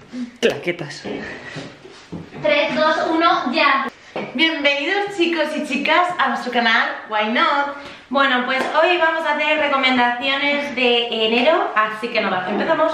Claquetas. 3, 2, 1, ya. Bienvenidos chicos y chicas a nuestro canal Why Not. Bueno, pues hoy vamos a hacer recomendaciones de enero, así que nada, empezamos.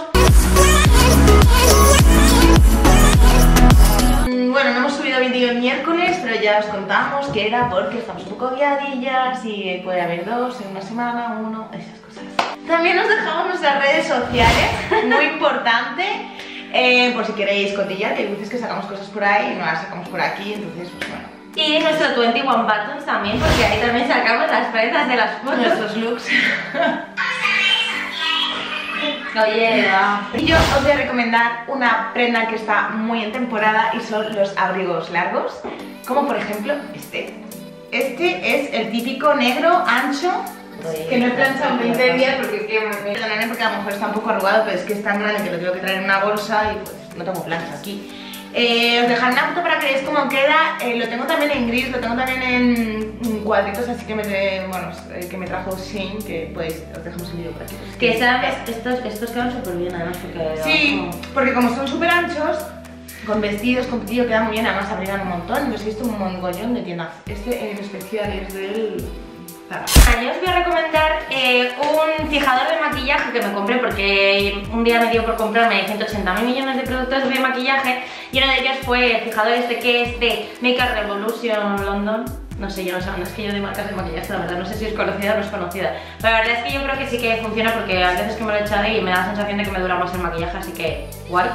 Bueno, no hemos subido vídeo el miércoles, pero ya os contamos que era porque estamos un poco guiadillas y puede haber 2 en una semana, 1, esas cosas. También os dejamos nuestras redes sociales, muy importante, por si queréis cotillar, que hay veces que sacamos cosas por ahí y no las sacamos por aquí, entonces pues bueno. Y nuestro 21 Buttons también, porque ahí también sacamos las prendas de las fotos. Nuestros looks. Oye, Y yo os voy a recomendar una prenda que está muy en temporada y son los abrigos largos, como por ejemplo este. Este es el típico negro ancho, que no he planchado en 20 días porque a lo mejor está un poco arrugado, pero es que es tan grande que lo tengo que traer en una bolsa y pues no tengo plancha aquí. Os dejaré una foto para que veáis cómo queda. Lo tengo también en gris, lo tengo también en cuadritos, así que me trajo Shein, que pues os dejamos el vídeo por aquí. que sabes, estos quedan súper bien además porque... Sí, porque como son súper anchos, con vestidos, con pitillo quedan muy bien, además abrigan un montón. Entonces he visto un mogollón de tiendas. Este en especial es del Zara. Yo os voy a recomendar un fijador de maquillaje que me compré porque un día me dio por comprarme 180.000 millones de productos de maquillaje y uno de ellos fue el fijador este que es de Makeup Revolution London. No sé, yo no sé, es que yo de marcas de maquillaje, la verdad, no sé si es conocida o no es conocida. Pero la verdad es que yo creo que sí que funciona porque a veces que me lo he echado y me da la sensación de que me dura más el maquillaje, así que guay.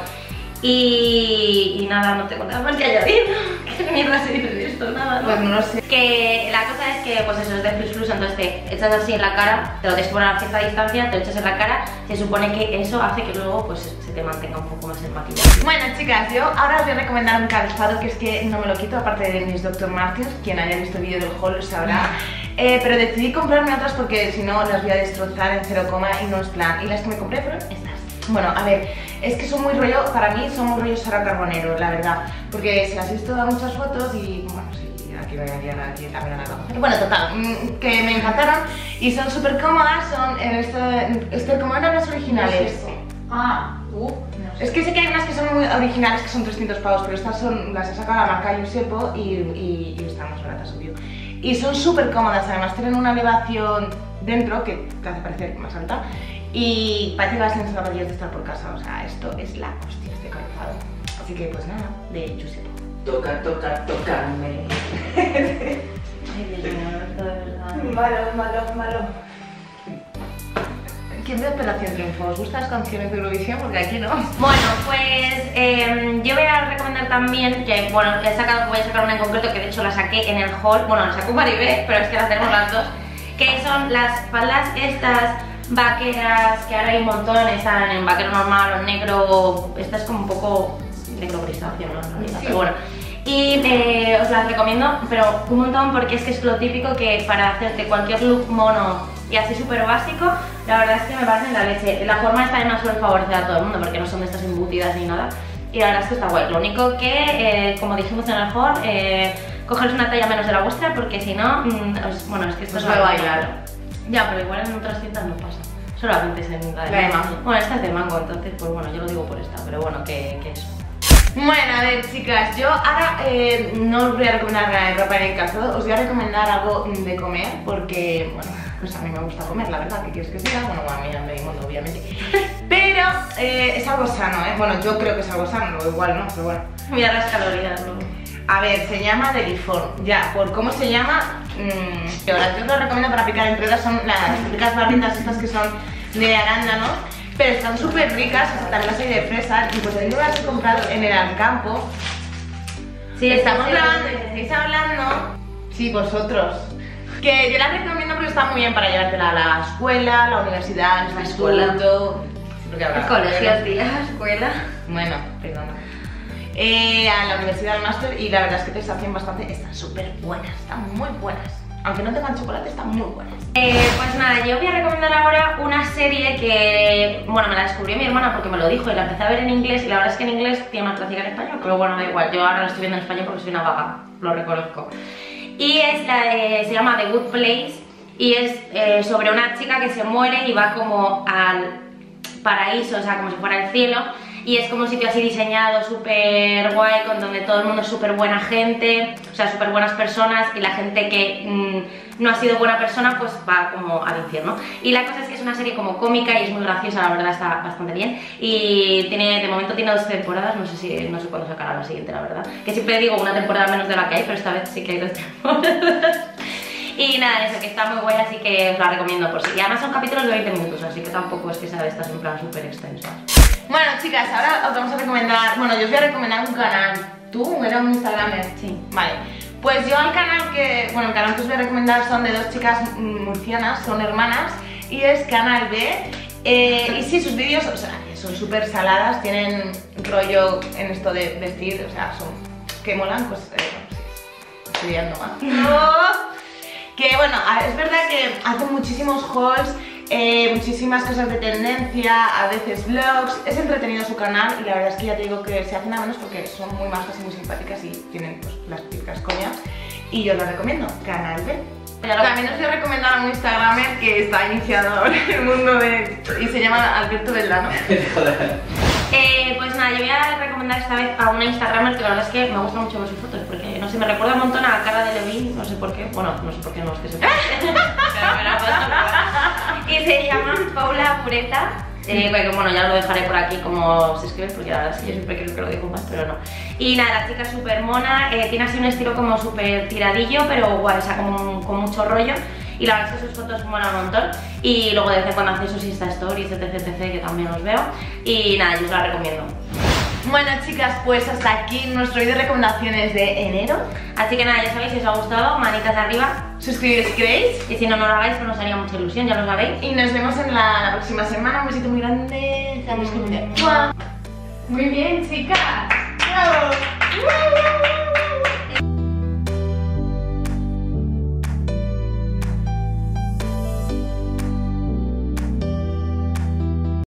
Y nada, no tengo nada más que añadir. ¿Qué mierda se dice de esto? Nada, ¿no? Pues no lo sé. Que la cosa es que, pues eso, es de Plus Plus, entonces te echas así en la cara, te lo tienes que poner a cierta distancia, te lo echas en la cara, se supone que eso hace que luego pues se te mantenga un poco más el maquillaje. Bueno chicas, yo ahora os voy a recomendar un calzado que es que no me lo quito, aparte de mis Dr. Martens, quien haya visto el vídeo del haul lo sabrá. Pero decidí comprarme otras porque si no las voy a destrozar en 0, y no es plan. Y las que me compré fueron estas. Bueno, a ver, es que son muy rollo, para mí son muy rollo Sara Carbonero, la verdad. Porque se las he visto a muchas fotos y, bueno, sí, aquí voy a enviar aquí también a la mujer. Bueno, total, que me encantaron y son súper cómodas, son como eran las originales. No sé. Es que sé que hay unas que son muy originales que son 300 pavos, pero estas son, las he sacado a la marca Yusepo y están más baratas, obvio. Y son súper cómodas, además tienen una elevación dentro que te hace parecer más alta y parece que vas en zapatillas de estar por casa, o sea, esto es la hostia, este calzado. Así que pues nada, de Yusepo. Tocarme. Ay, Dios mío, esto de verdad. Malo. ¿Quién ve Operación Triunfo? ¿Os gustan las canciones de Eurovisión? Porque aquí no. Bueno, pues yo voy a recomendar también que, bueno, voy a sacar una en concreto que de hecho la saqué en el haul, bueno, la sacó Maribel, pero es que las tenemos las dos, que son las faldas estas vaqueras, que ahora hay un montón, están en vaquero normal o en negro, esta es como un poco negro grisáceo, ¿no? En realidad, Sí. pero bueno. Y os las recomiendo, pero un montón porque es que es lo típico que para hacerte cualquier look mono y así súper básico, la verdad es que me parecen la leche. La forma esta no suele favorecer a todo el mundo porque no son de estas embutidas ni nada. Y la verdad es que está guay. Lo único que, como dijimos en el haul, cogeros una talla menos de la vuestra porque si no, bueno, es que esto Os es va a algo bailar. raro. Ya, pero igual en otras tiendas no pasa. Solamente es en la La de mango. Bueno, esta es de mango, entonces pues bueno, yo lo digo por esta, pero bueno, que eso. Bueno, a ver chicas, yo ahora no os voy a recomendar nada de ropa en el calzado, os voy a recomendar algo de comer porque, bueno, pues a mí me gusta comer, la verdad, ¿qué quieres que sea? Bueno, a mí hambre y mundo, obviamente. Pero es algo sano, ¿eh? Bueno, yo creo que es algo sano, luego igual no, pero bueno. Mira las calorías, ¿no? A ver, se llama Deliform, ya, por cómo se llama, ahora yo os lo recomiendo para picar entre ellas, son las típicas barritas estas que son de arándanos. Pero están súper ricas, también las hay de fresas y pues yo las he comprado en el Alcampo. Sí, Estamos sí, grabando, sí, sí. estáis hablando. Sí, vosotros. Que yo las recomiendo porque está muy bien para llevártela a la escuela, la universidad, el instituto. El colegio, tía, escuela. Bueno, perdona. A la universidad, al máster y la verdad es que te sacian bastante. Están súper buenas, están muy buenas. Aunque no tengan chocolate, están muy buenas. Pues nada, yo voy a recomendar ahora una serie que, bueno, me la descubrió mi hermana porque me lo dijo y la empecé a ver en inglés y la verdad es que en inglés tiene más gracia que en español, pero bueno, da igual, yo ahora la estoy viendo en español porque soy una vaga, lo reconozco. Y es se llama The Good Place y es sobre una chica que se muere y va como al paraíso, o sea, como si fuera el cielo. y es como un sitio así diseñado, súper guay, con donde todo el mundo es súper buena gente, o sea, súper buenas personas, y la gente que no ha sido buena persona pues va como al infierno. Y la cosa es que es una serie como cómica y es muy graciosa, la verdad está bastante bien, y de momento tiene 2 temporadas, no sé cuándo sacará la siguiente, la verdad, que siempre digo una temporada menos de la que hay, pero esta vez sí que hay 2 temporadas. Y nada, eso, que está muy guay, así que os la recomiendo por si. Y además son capítulos de 20 minutos, así que tampoco es que sea de estas en plan súper extensas. Bueno, chicas, ahora os vamos a recomendar, bueno, yo os voy a recomendar un canal. ¿Tú? ¿Era un Instagramer? Sí. Vale. Pues yo el canal que os voy a recomendar son de 2 chicas murcianas, son hermanas, y es Canal B. Y sí, sus vídeos, o sea, son súper saladas, tienen rollo en esto de vestir, o sea, son que molan, pues, sí, estoy liando más. No. Que bueno, es verdad que hacen muchísimos hauls, muchísimas cosas de tendencia, a veces vlogs, es entretenido su canal y la verdad es que ya te digo que se hacen a menos porque son muy majas y muy simpáticas y tienen pues, las típicas coñas y yo lo recomiendo, Canal B. También os voy a recomendar a un Instagramer que está iniciado ahora en el mundo y se llama Alberto Beldano. Pues nada, yo voy a recomendar esta vez a una Instagramer que la verdad es que me gusta mucho ver sus fotos porque no sé, me recuerda un montón a la cara de Levin, no sé por qué, bueno, no sé por qué, no es que se parece, pero me la paso. Y se llama Paula Pureta. Bueno, ya lo dejaré por aquí como se escribe porque la verdad es que yo siempre creo que lo digo más, pero no. Y nada, la chica es súper mona, tiene así un estilo como súper tiradillo, pero guay, o sea, como con mucho rollo. Y la verdad es que sus fotos molan un montón. Y luego de vez en cuando hace sus Insta Stories, etc, que también os veo. Y nada, yo os la recomiendo. Bueno, chicas, pues hasta aquí nuestro vídeo de recomendaciones de enero. Así que nada, ya sabéis, si os ha gustado, manitas arriba. Suscribiros si queréis. Y si no lo hagáis, pues nos haría mucha ilusión, ya lo sabéis. Y nos vemos en la próxima semana. Un besito muy grande. Muy bien, chicas. ¡Chao!